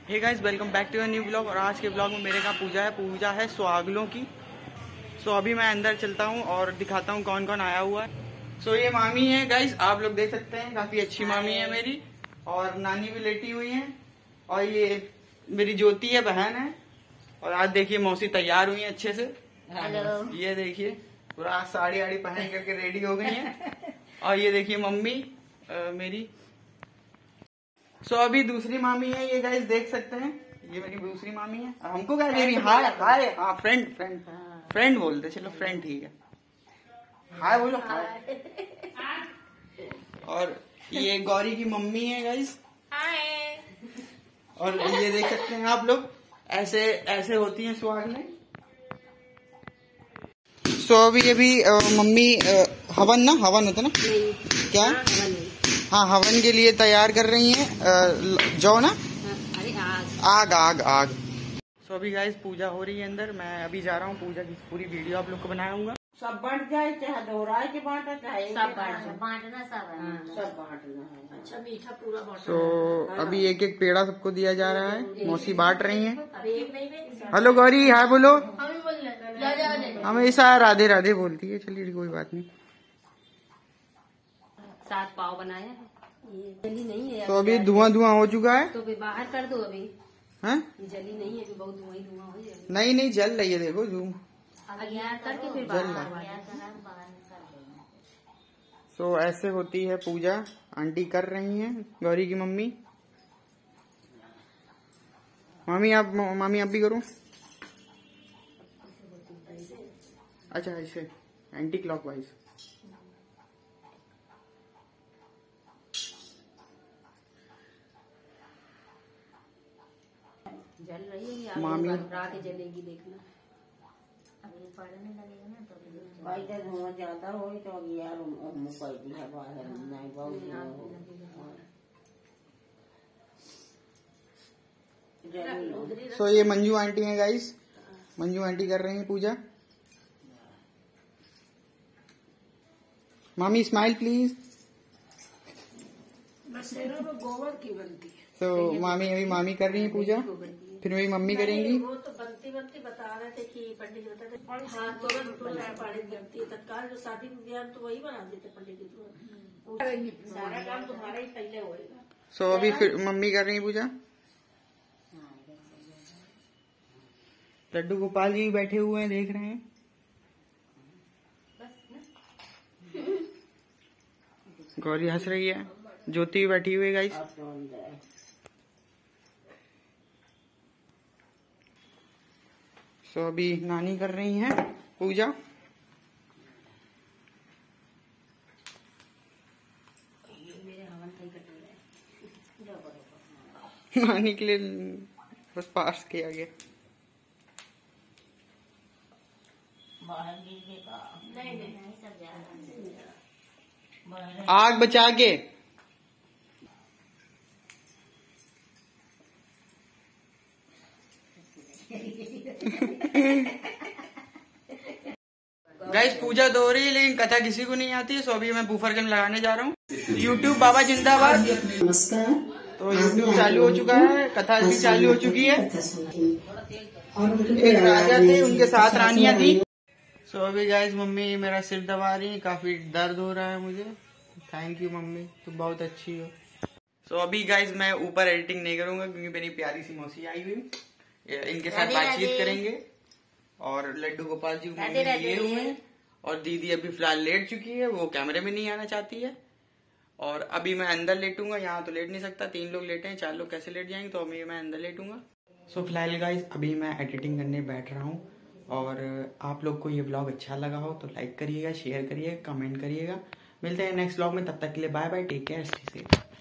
Hey guys, welcome back to a new blog. और आज के ब्लॉग में मेरे यहाँ पूजा है सुहागलों की। सो अभी मैं अंदर चलता हूँ और दिखाता हूँ कौन कौन आया हुआ है। सो ये मामी है गाइस, आप लोग देख सकते हैं, काफी अच्छी मामी है मेरी। और नानी भी लेटी हुई है। और ये मेरी ज्योति है, बहन है। और आज देखिए मौसी तैयार हुई है अच्छे से। हेलो। ये देखिए पूरा साड़ी आड़ी पहन करके रेडी हो गई है। और ये देखिए मम्मी मेरी। सो अभी दूसरी मामी है, ये गाइस देख सकते हैं, ये मेरी दूसरी मामी है। हमको क्या कह रही, हाय हाय, हाँ फ्रेंड फ्रेंड फ्रेंड बोलते, चलो फ्रेंड ठीक है, हाय बोलो हाय। और ये गौरी की मम्मी है गाइस, हाय। और ये देख सकते हैं आप लोग, ऐसे ऐसे होती हैं सुहागनें। सो अभी मम्मी हवन होता ना, क्या हाँ हवन के लिए तैयार कर रही हैं जो ना, आग आग आग। सो अभी गाइस पूजा हो रही है अंदर, मैं अभी जा रहा हूँ। पूजा की पूरी वीडियो आप लोग को बनाऊंगा। सब बढ़ जाए, चाहे दोहराए के बांटा, चाहे सब बांटना, सब बांटना है। अच्छा मीठा पूरा बांटना। सो अभी एक एक पेड़ा सबको दिया जा रहा है, मौसी बांट रही हैं। अरे एक नहीं, हेलो गौरी, हाय बोलो। हम बोल रहे हमेशा राधे राधे बोलती है, चलिए कोई बात नहीं। 7 पाव बनाया है, ये जली नहीं है। तो अभी धुआं हो चुका है, तो फिर बाहर कर दो अभी। हैं? ये जली नहीं है, बहुत धुआं हो जाएगा। नहीं जल रही है, देखो धूम अज्ञान करके फिर जल बाहर रहा। सो ऐसे होती है पूजा, आंटी कर रही हैं, गौरी की मम्मी। मामी आप भी करो। अच्छा ऐसे एंटी क्लॉकवाइज। जल रही है, मामी रात जलेगी, देखना। अभी पढ़ने लगेगा ना तो भाई का धुआं ज्यादा हो तो यार मुकैदी है बाहर नहीं बहुत। सो ये मंजू आंटी है गाइस, मंजू आंटी कर रही है पूजा। मामी स्माइल प्लीज। गोबर की बनती है। सो मामी कर रही है पूजा, फिर मेरी मम्मी करेंगी। वो तो बनती बता रहे थे कि पंडित जी बताते, हाँ तुरंत पानी बनती है तत्काल। जो शादी में गया तो वही बना देते पंडित जी, तुरंत सारा काम तुम्हारा ही पहले होएगा। सो अभी फिर मम्मी कर रही है पूजा। लड्डू गोपाल जी बैठे हुए हैं, देख रहे हैं। गौरी हंस रही है, ज्योति भी बैठी हुई है गाइस। सो अभी नानी कर रही हैं पूजा। नानी के लिए बस पास किया गया। आग बचा के। गाइस पूजा तो हो रही है लेकिन कथा किसी को नहीं आती है। सो अभी मैं बूफर गन लगाने जा रहा हूँ। यूट्यूब बाबा जिंदाबाद। नमस्कार। तो यूट्यूब चालू हो चुका है, कथा भी चालू हो चुकी है। एक राजा थे, उनके साथ रानियां थी। सो अभी गाइस मम्मी मेरा सिर दबा रही है, काफी दर्द हो रहा है मुझे। थैंक यू मम्मी, तुम बहुत अच्छी हो। सो अभी गाइस मैं ऊपर एडिटिंग नहीं करूंगा क्योंकि मेरी प्यारी सी मौसी आई हुई, इनके साथ बातचीत करेंगे। और लड्डू गोपाल जी लिए हुए हैं। और दीदी अभी फिलहाल लेट चुकी है, वो कैमरे में नहीं आना चाहती है। और अभी मैं अंदर लेटूंगा, यहाँ तो लेट नहीं सकता, 3 लोग लेटे हैं, 4 लोग कैसे लेट जाएंगे, तो अभी मैं अंदर लेटूंगा। सो फिलहाल गाइस अभी मैं एडिटिंग करने बैठ रहा हूँ। और आप लोग को ये ब्लॉग अच्छा लगा हो तो लाइक करिएगा, शेयर करिएगा, कमेंट करिएगा। मिलते हैं नेक्स्ट ब्लॉग में, तब तक के लिए bye bye, take care, stay safe.